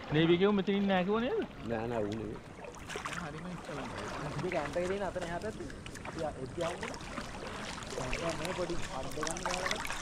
නේවි කියව මෙතන ඉන්නේ නැහැ කිව්ව නේද? නෑ නෑ ඌ නෙවෙයි. හරිම ඉස්සලා. ඉතින් කැම්ප් එකේ තියෙන අතන එහා පැත්තේ අපි එත් යන්නේ. කැම්ප් එක මේ පොඩි අඩ ගන්න ගාලා